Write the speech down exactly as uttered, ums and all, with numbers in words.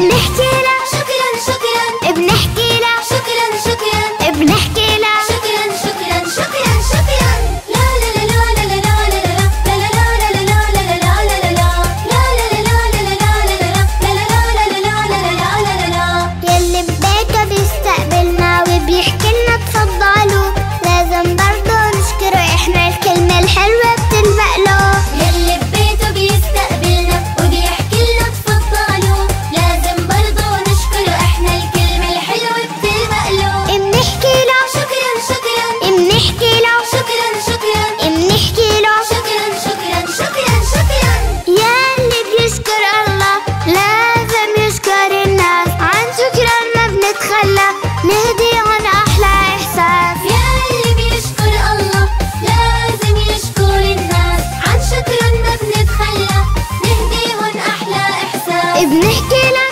بنحكي له شكرا شكرا، بنحكي له شكرا شكرا، بنحكي له شكرا شكرا شكرا شكرا. لا لا لا لا لا لا لا لا لا لا لا لا لا لا لا لا لا يلي ببيته بيستقبلنا وبيحكي لنا تفضلوا، لازم برضو نشكره احنا الكلمة الحلوة بتلبق له. يلي ببيته بيستقبلنا وبيحكي لنا تفضلوا، لازم برضو نشكره احنا الكلمة الحلوة بتلبق له. بنحكي له شكرا شكرا، بنحكي له شكرا شكرا، بنحكي له شكرا شكرا شكرا شكرا. يلي بيشكر الله لازم يشكر الناس، عن شكرا ما بنتخلى نهديهم أحلى إحساس. يلي بيشكر الله لازم يشكر الناس، عن شكرا ما بنتخلى نهديهم أحلى إحساس. بنحكي له